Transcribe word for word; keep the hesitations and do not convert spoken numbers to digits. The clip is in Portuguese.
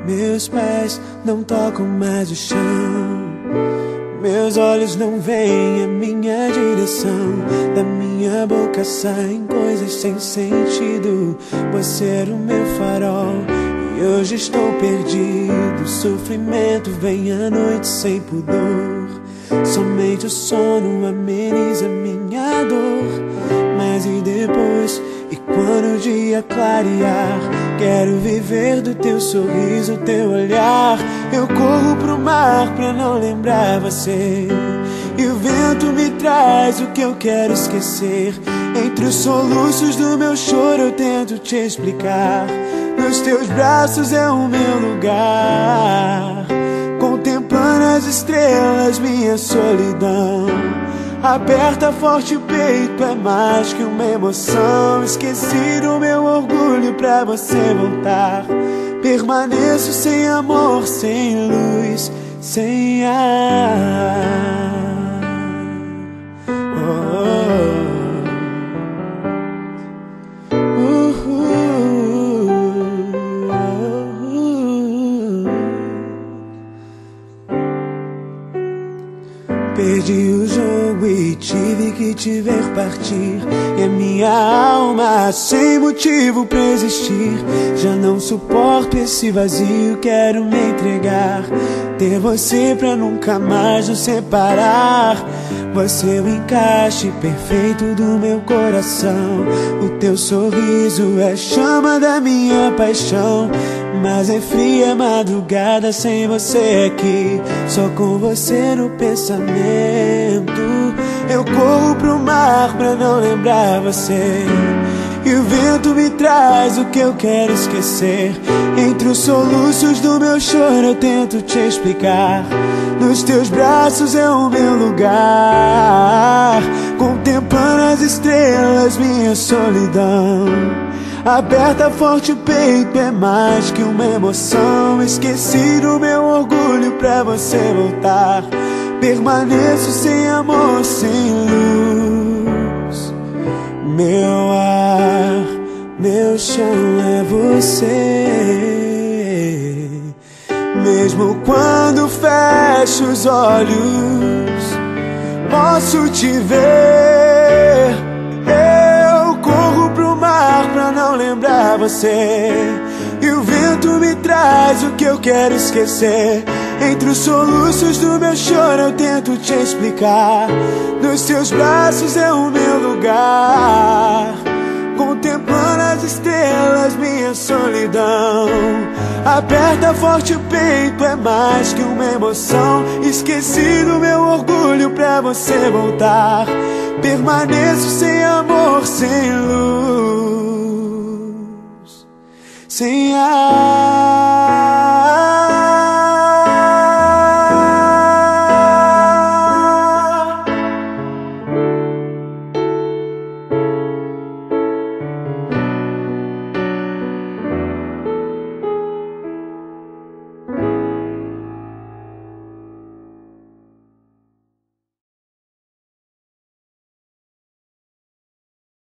Meus pés não tocam mais o chão, meus olhos não veem a minha direção. Da minha boca saem coisas sem sentido. Você era o meu farol e hoje estou perdido. Sofrimento vem à noite sem pudor. Somente o sono ameniza minha dor. Mas e depois? E quando o dia clarear? Quero viver do teu sorriso, teu olhar. Eu corro pro mar pra não lembrar você, e o vento me traz o que eu quero esquecer. Entre os soluços do meu choro eu tento te explicar. Nos teus braços é o meu lugar, contemplando as estrelas, minha solidão. Aperta forte o peito, é mais que uma emoção. Esqueci do meu orgulho pra você voltar. Permaneço sem amor, sem luz, sem ar. Oh, oh, uh, uh, uh, uh. Perdi o jogo e tive que te ver partir. E a minha alma sem motivo pra existir. Já não suporto esse vazio, quero me entregar. Ter você pra nunca mais nos separar. Você é o encaixe perfeito do meu coração. O teu sorriso é a chama da minha paixão. Mas é fria a madrugada sem você aqui. Só com você no pensamento. Eu corro pro mar pra não lembrar você, e o vento me traz o que eu quero esquecer. Entre os soluços do meu choro eu tento te explicar. Nos teus braços é o meu lugar, contemplando as estrelas, minha solidão. Aperta forte o peito, é mais que uma emoção. Esqueci do meu orgulho pra você voltar. Permaneço sem amor, sem luz. Meu ar, meu chão é você. Mesmo quando fecho os olhos, posso te ver. Eu corro pro mar pra não lembrar você, e o vento me traz o que eu quero esquecer. Entre os soluços do meu choro eu tento te explicar. Nos teus braços é o meu lugar, contemplando as estrelas, minha solidão. Aperta forte o peito, é mais que uma emoção. Esqueci do meu orgulho pra você voltar. Permaneço sem amor, sem luz, sem ar.